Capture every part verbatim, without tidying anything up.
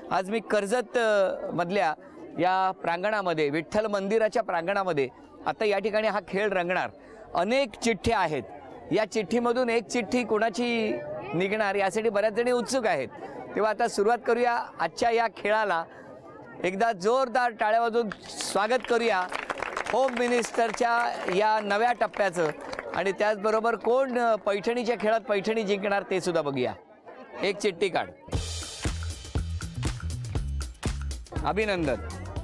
आज मी कर्जत अ, मधल्या या प्रांगणामध्ये, विठ्ठल मंदिराच्या प्रांगणामध्ये आता या ठिकाणी हा खेळ रंगणार. अनेक चिठ्ठ्या आहेत. या चिठ्ठीमधून एक चिठ्ठी कोणाची निघणार यासाठी बऱ्याच जणी उत्सुक आहेत. तेव्हा आता सुरुवात करूया आजच्या या खेळाला. एकदा जोरदार टाळ्या वाजवून स्वागत करूया होम मिनिस्टरच्या या नव्या टप्प्याचं. आणि त्याचबरोबर कोण पैठणीच्या खेळात पैठणी जिंकणार ते सुद्धा बघूया. एक चिठ्ठी काढ. अभिनंदन.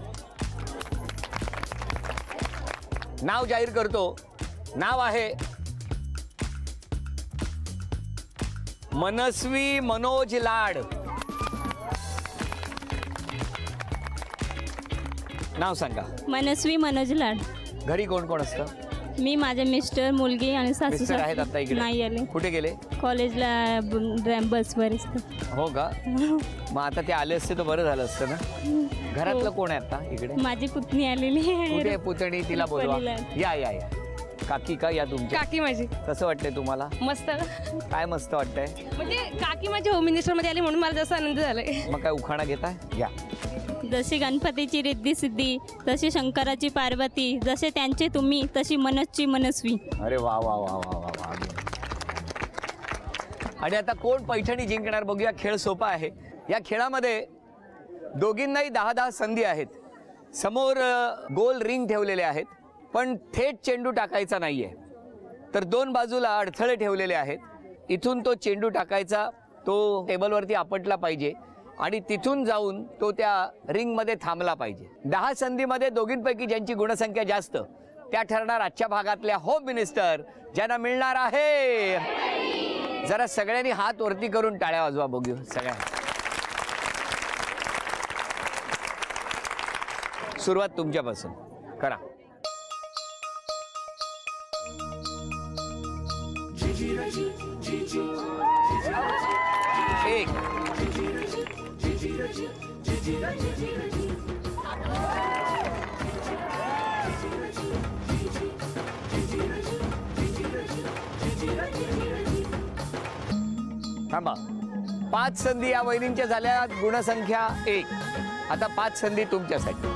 नाव जाहीर करतो. नाव आहे मनस्वी मनोज लाड. नाव सांगा. मनस्वी मनोज लाड. घरी कोण कोण असतं? मी, माझे मिस्टर, मुलगी आणि सासू मिस्टर आहेत आता इकडे? नाही आले. कुठे गेले? कॉलेजला बसवर असते. हो का? मग आता ते आले असते तर बरं झालं असतं ना. घरातलं कोण आहे आता इकडे? माझी पुतणी आलेली आहे. कुठे पुतणी? तिला बोलवा. या या या. काकी का या तुमची? काकी माझी. कसं वाटतंय तुम्हाला? मस्त. काय मस्त वाटतंय? म्हणजे काकी माझी होम मिनिस्टर मध्ये आली म्हणून मला जास्त आनंद झालाय. मग काय उखाणा घेताय? घ्या. जशी गणपतीची रिद्धी सिद्धी, तशी शंकराची पार्वती, जसे त्यांचे तुम्ही, तशी मनसची मनस्वी. अरे वा वा वा वा वा वा. आणि आता कोण पैठणी जिंकणार बघूया. खेळ सोपा आहे. या खेळामध्ये दोघींनाही दहा दहा संधी आहेत. समोर गोल रिंग ठेवलेले आहेत, पण थेट चेंडू टाकायचा नाहीये. तर दोन बाजूला अडथळे ठेवलेले आहेत. इथून तो चेंडू टाकायचा, तो टेबलवरती आपटला पाहिजे आणि तिथून जाऊन तो त्या रिंगमध्ये थांबला पाहिजे. दहा संधीमध्ये दोघींपैकी ज्यांची गुणसंख्या जास्त त्या ठरणार आजच्या भागातल्या होम मिनिस्टर, ज्यांना मिळणार आहे. जरा सगळ्यांनी हात वरती करून टाळ्या वाजवा बघू. सगळ्या सुरुवात तुमच्यापासून करा. एक. थांबा. पाच संधी या वहिनींच्या झाल्या. गुणसंख्या एक. आता पाच संधी तुमच्यासाठी.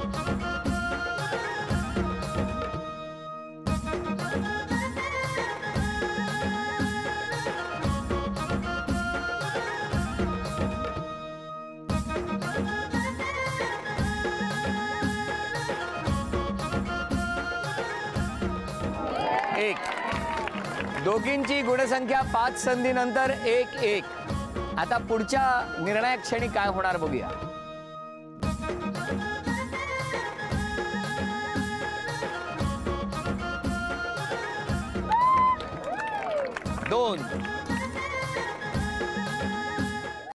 एक. दोघींची गुणसंख्या पाच संधीनंतर एक एक. आता पुढच्या निर्णायक क्षणी काय होणार बघूया. दोन.